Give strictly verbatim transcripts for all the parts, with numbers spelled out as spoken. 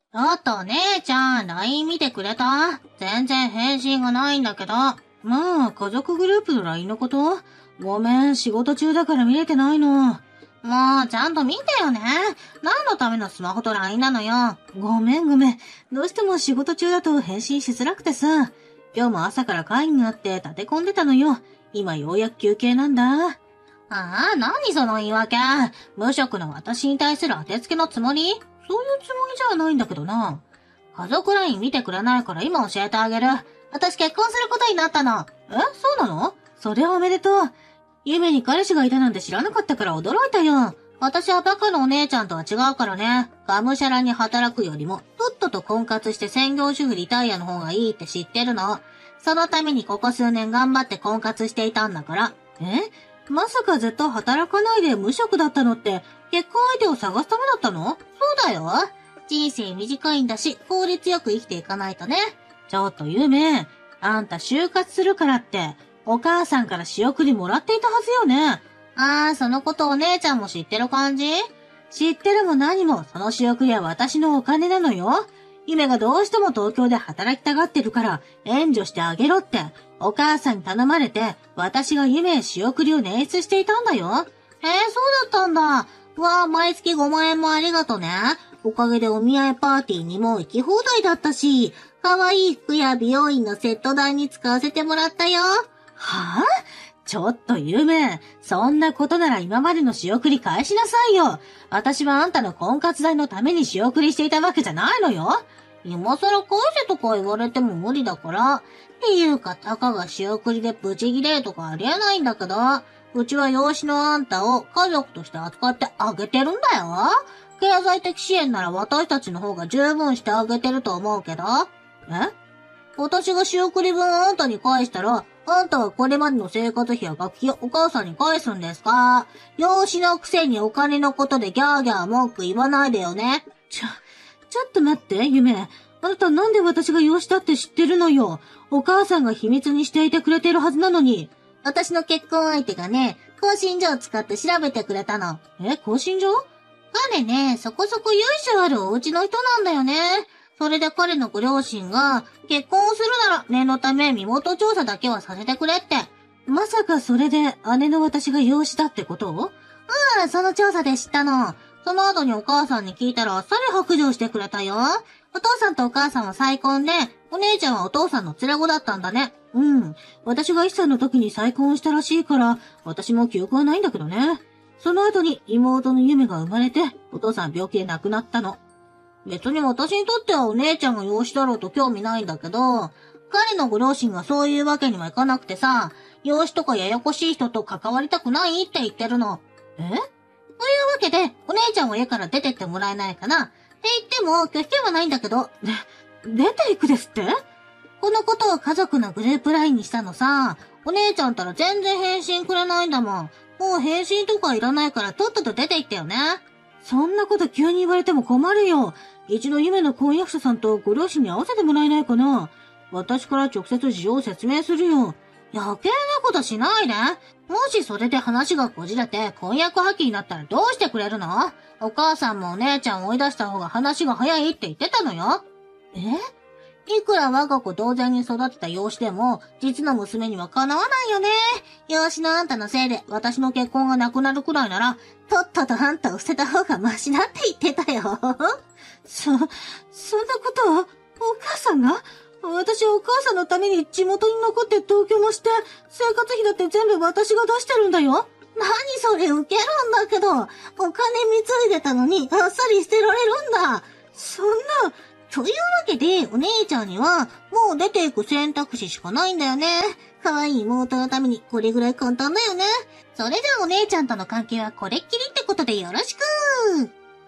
ちょっとお姉ちゃん、ライン 見てくれた？全然返信がないんだけど。まあ、家族グループの ライン のこと？ごめん、仕事中だから見れてないの。もう、ちゃんと見てよね。何のためのスマホと ライン なのよ。ごめんごめん。どうしても仕事中だと返信しづらくてさ。今日も朝から会議になって立て込んでたのよ。今ようやく休憩なんだ。ああ、何その言い訳。無職の私に対する当てつけのつもり？そういうつもりじゃないんだけどな。家族 ライン 見てくれないから今教えてあげる。私結婚することになったの。え、そうなの？それはおめでとう。夢に彼氏がいたなんて知らなかったから驚いたよ。私はバカのお姉ちゃんとは違うからね。がむしゃらに働くよりも、とっとと婚活して専業主婦リタイアの方がいいって知ってるの。そのためにここ数年頑張って婚活していたんだから。え？まさかずっと働かないで無職だったのって、結婚相手を探すためだったの？そうだよ。人生短いんだし、効率よく生きていかないとね。ちょっとゆめ、あんた就活するからって、お母さんから仕送りもらっていたはずよね。あー、そのことお姉ちゃんも知ってる感じ？知ってるも何も、その仕送りは私のお金なのよ。夢がどうしても東京で働きたがってるから、援助してあげろって、お母さんに頼まれて、私が夢へ仕送りを捻出していたんだよ。えー、そうだったんだ。わー、毎月ごまんえんもありがとね。おかげでお見合いパーティーにも行き放題だったし、可愛い服や美容院のセット代に使わせてもらったよ。はぁ、あ、ちょっとゆめ、そんなことなら今までの仕送り返しなさいよ。私はあんたの婚活代のために仕送りしていたわけじゃないのよ。今更返せとか言われても無理だから。っていうか、たかが仕送りでブチギレとかありえないんだけど、うちは養子のあんたを家族として扱ってあげてるんだよ。経済的支援なら私たちの方が十分してあげてると思うけど。え？私が仕送り分あんたに返したら、あんたはこれまでの生活費や学費をお母さんに返すんですか？養子のくせにお金のことでギャーギャー文句言わないでよね。ちょ、ちょっと待って、夢。あなたなんで私が養子だって知ってるのよ。お母さんが秘密にしていてくれてるはずなのに。私の結婚相手がね、更新所を使って調べてくれたの。え、更新所？彼ね、そこそこ由緒あるお家の人なんだよね。それで彼のご両親が、結婚をするなら念のため身元調査だけはさせてくれって。まさかそれで姉の私が養子だってこと？うん、その調査で知ったの。その後にお母さんに聞いたらあっさり白状してくれたよ。お父さんとお母さんは再婚で、お姉ちゃんはお父さんの連れ子だったんだね。うん。私がいっさいの時に再婚したらしいから、私も記憶はないんだけどね。その後に妹の夢が生まれて、お父さん病気で亡くなったの。別に私にとってはお姉ちゃんが養子だろうと興味ないんだけど、彼のご両親がそういうわけにはいかなくてさ、養子とかややこしい人と関わりたくないって言ってるの。え？というわけで、お姉ちゃんを家から出てってもらえないかなって言っても拒否権はないんだけど、で、出ていくですって？このことを家族のグループラインにしたのさ、お姉ちゃんたら全然返信くれないんだもん。もう返信とかいらないからとっとと出て行ってよね。そんなこと急に言われても困るよ。一度夢の婚約者さんとご両親に会わせてもらえないかな。私から直接事情を説明するよ。余計なことしないで。もしそれで話がこじれて婚約破棄になったらどうしてくれるの？お母さんもお姉ちゃんを追い出した方が話が早いって言ってたのよ。え？いくら我が子同然に育てた養子でも、実の娘にはかなわないよね。養子のあんたのせいで私の結婚がなくなるくらいなら、とっととあんたを捨てた方がマシだって言ってたよ。そ、そんなことを、お母さんが？私お母さんのために地元に残って東京もして、生活費だって全部私が出してるんだよ。何それウケるんだけど、お金貢いでたのにあっさり捨てられるんだ。そんな、というわけで、お姉ちゃんには、もう出ていく選択肢しかないんだよね。可愛い妹のためにこれぐらい簡単だよね。それじゃあお姉ちゃんとの関係はこれっきりってことでよろしく。やっ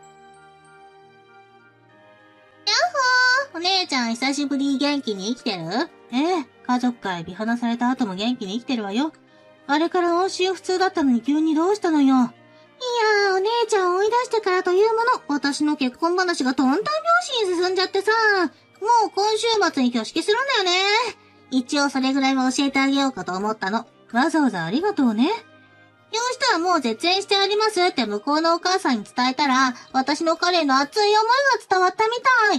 ほー、お姉ちゃん久しぶり元気に生きてる？ええ、家族から見放された後も元気に生きてるわよ。あれから音信不通だったのに急にどうしたのよ。いやー、お姉ちゃんを追い出してからというもの、私の結婚話がトントン拍子に進んじゃってさ、もう今週末に挙式するんだよね。一応それぐらいは教えてあげようかと思ったの。わざわざありがとうね。養子とはもう絶縁してありますって向こうのお母さんに伝えたら、私の彼の熱い思いが伝わったみたい。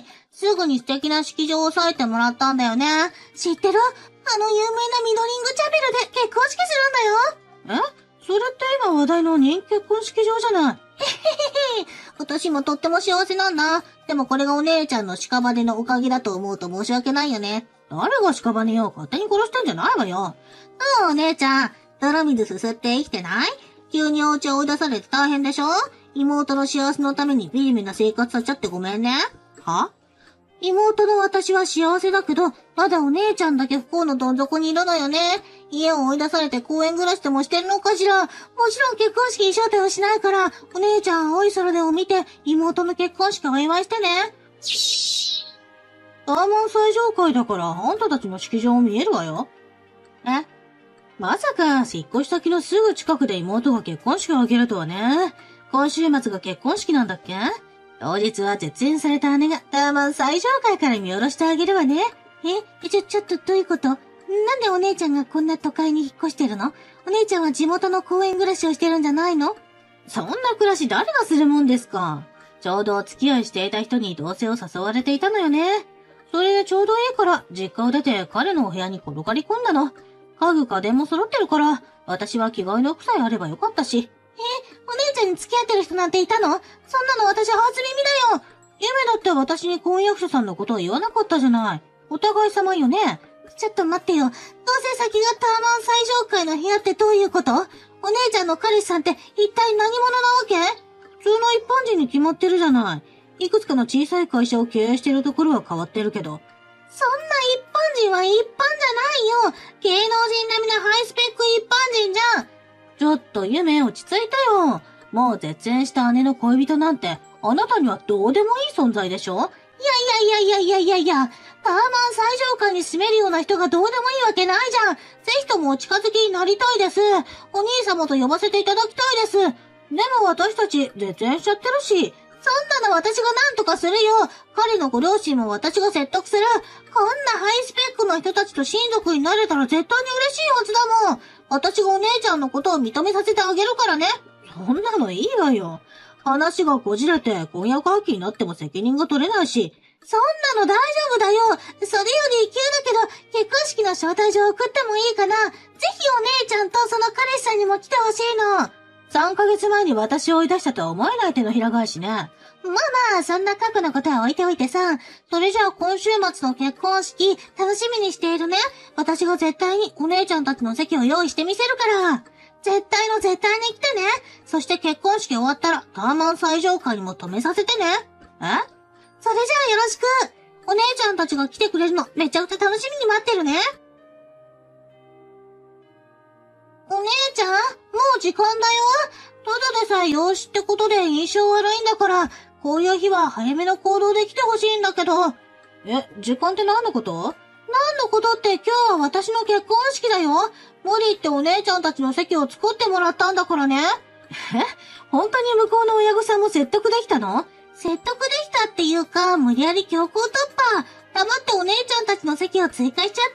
すぐに素敵な式場を押さえてもらったんだよね。知ってる？あの有名なミドリングチャペルで結婚式するんだよ。え？それって今話題の人気結婚式場じゃない。へへへへ。私もとっても幸せなんだ。でもこれがお姉ちゃんの屍のおかげだと思うと申し訳ないよね。誰が屍よ、勝手に殺してんじゃないわよ。うん、お姉ちゃん。泥水すすって生きてない？急にお家を追い出されて大変でしょ？妹の幸せのためにビリビリな生活させちゃってごめんね。は？妹の私は幸せだけど、まだお姉ちゃんだけ不幸のどん底にいるのよね。家を追い出されて公園暮らしでもしてるのかしら。もちろん結婚式に招待はしないから、お姉ちゃん青い空でを見て、妹の結婚式をお祝いしてね。ターマン最上階だから、あんたたちの式場も見えるわよ。え？まさか、引っ越し先のすぐ近くで妹が結婚式を挙げるとはね。今週末が結婚式なんだっけ？当日は絶縁された姉がターマン最上階から見下ろしてあげるわね。え、ちょ、ちょっとどういうこと？なんでお姉ちゃんがこんな都会に引っ越してるの？お姉ちゃんは地元の公園暮らしをしてるんじゃないの？そんな暮らし誰がするもんですか？ちょうどお付き合いしていた人に同棲を誘われていたのよね。それでちょうどいいから実家を出て彼のお部屋に転がり込んだの。家具家電も揃ってるから、私は着替えの服さえあればよかったし。え、お姉ちゃんに付き合ってる人なんていたの？そんなの私初耳だよ。夢だって私に婚約者さんのことを言わなかったじゃない。お互い様よね。ちょっと待ってよ。同棲先がターマン最上階の部屋ってどういうこと？お姉ちゃんの彼氏さんって一体何者なわけ？普通の一般人に決まってるじゃない。いくつかの小さい会社を経営してるところは変わってるけど。そんな一般人は一般じゃないよ。芸能人並みのハイスペック一般人じゃん。ちょっと夢落ち着いたよ。もう絶縁した姉の恋人なんて、あなたにはどうでもいい存在でしょ？いやいやいやいやいやいやいや、ターマン最上階に住めるような人がどうでもいいわけないじゃん。ぜひともお近づきになりたいです。お兄様と呼ばせていただきたいです。でも私たち絶縁しちゃってるし、そんなの私が何とかするよ。彼のご両親も私が説得する。こんなハイスペックの人たちと親族になれたら絶対に嬉しいはずだもん。私がお姉ちゃんのことを認めさせてあげるからね。そんなのいいわよ。話がこじれて婚約破棄になっても責任が取れないし。そんなの大丈夫だよ。それより急だけど、結婚式の招待状送ってもいいかな。ぜひお姉ちゃんとその彼氏さんにも来てほしいの。さんかげつまえに私を追い出したとは思えない手のひら返しね。まあまあ、そんな過去のことは置いておいてさ。それじゃあ今週末の結婚式、楽しみにしているね。私が絶対にお姉ちゃんたちの席を用意してみせるから。絶対の絶対に来てね。そして結婚式終わったら、ターマン最上階にも止めさせてね。え？それじゃあよろしく。お姉ちゃんたちが来てくれるの、めちゃくちゃ楽しみに待ってるね。お姉ちゃん、もう時間だよ。ただでさえ養子ってことで印象悪いんだから、こういう日は早めの行動で来てほしいんだけど。え、時間って何のこと？何のことって今日は私の結婚式だよ。無理ってお姉ちゃんたちの席を作ってもらったんだからね。え？本当に向こうの親御さんも説得できたの？説得できたっていうか、無理やり強行突破。黙ってお姉ちゃんたちの席を追加しちゃった。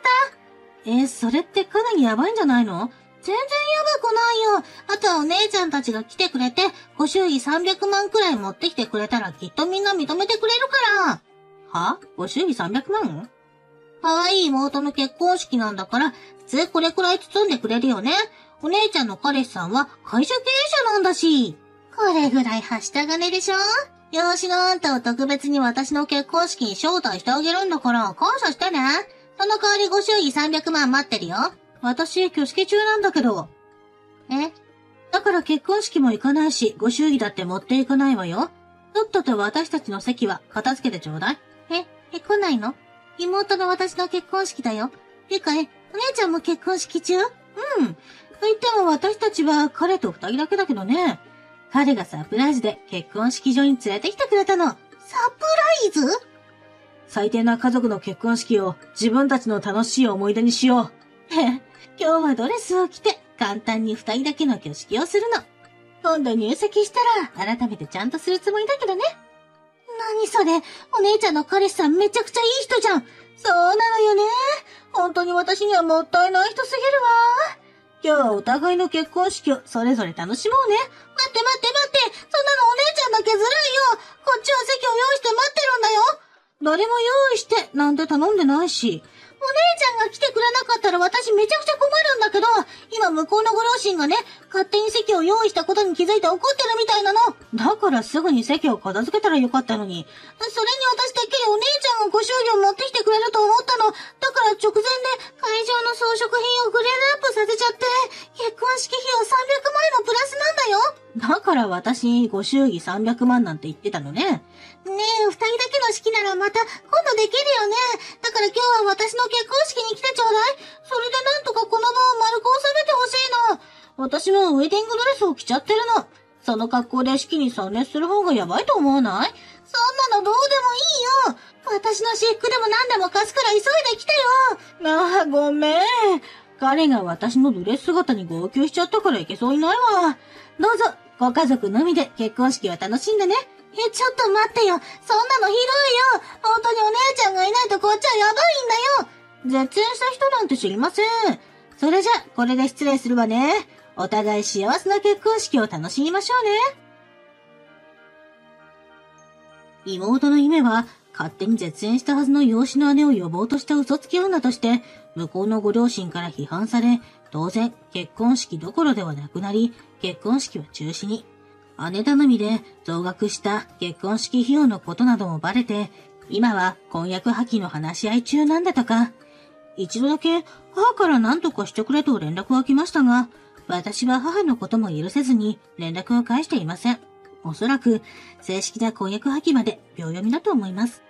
え、それってかなりやばいんじゃないの？全然やばくないよ。あとはお姉ちゃんたちが来てくれて、ご祝儀さんびゃくまんくらい持ってきてくれたらきっとみんな認めてくれるから。は？ご祝儀さんびゃくまん？可愛い妹の結婚式なんだから、普通これくらい包んでくれるよね。お姉ちゃんの彼氏さんは会社経営者なんだし。これぐらいはした金でしょ？養子のあんたを特別に私の結婚式に招待してあげるんだから感謝してね。その代わりご祝儀さんびゃくまん待ってるよ。私、挙式中なんだけど。え？だから結婚式も行かないし、ご祝儀だって持っていかないわよ。とっとと私たちの席は片付けてちょうだい。え、え、来ないの？妹の私の結婚式だよ。てか、え、お姉ちゃんも結婚式中？うん。と言っても私たちは彼と二人だけだけどね。彼がサプライズで結婚式場に連れてきてくれたの。サプライズ？最低な家族の結婚式を自分たちの楽しい思い出にしよう。へ今日はドレスを着て簡単に二人だけの挙式をするの。今度入籍したら改めてちゃんとするつもりだけどね。何それ、お姉ちゃんの彼氏さんめちゃくちゃいい人じゃん。そうなのよね。本当に私にはもったいない人すぎるわ。今日はお互いの結婚式をそれぞれ楽しもうね。待って待って待って、そんなのお姉ちゃんだけずるいよ。こっちは席を用意して待ってるんだよ。 誰も用意してなんて頼んでないし。お姉ちゃんが来てくれなかったら私めちゃくちゃ困るんだけど、今向こうのご両親がね、勝手に席を用意したことに気づいて怒ってるみたいなの。だからすぐに席を片付けたらよかったのに。それに私てっきりお姉ちゃんがご祝儀を持ってきてくれると思ったの。だから直前で会場の装飾品をグレードアップさせちゃって、結婚式費用さんびゃくまんえんもプラスなんだよ。だから私にご祝儀さんびゃくまんなんて言ってたのね。ねえ、二人だけの式ならまた今度できるよね。だから今日は私の結婚式に来てちょうだい。それでなんとかこの場を丸く収めてほしいの。私もウェディングドレスを着ちゃってるの。その格好で式に参列する方がやばいと思わない？そんなのどうでもいいよ。私の私服でも何でも貸すから急いで来てよ。ああ、ごめん。彼が私のドレス姿に号泣しちゃったからいけそうにないわ。どうぞ、ご家族のみで結婚式は楽しんでね。え、ちょっと待ってよ。そんなのひどいよ。本当にお姉ちゃんがいないとこっちはやばいんだよ。絶縁した人なんて知りません。それじゃ、これで失礼するわね。お互い幸せな結婚式を楽しみましょうね。妹の夢は、勝手に絶縁したはずの養子の姉を呼ぼうとした嘘つき女として、向こうのご両親から批判され、当然、結婚式どころではなくなり、結婚式は中止に。姉頼みで増額した結婚式費用のことなどもバレて、今は婚約破棄の話し合い中なんだとか。一度だけ母から何とかしてくれと連絡が来ましたが、私は母のことも許せずに連絡を返していません。おそらく正式な婚約破棄まで秒読みだと思います。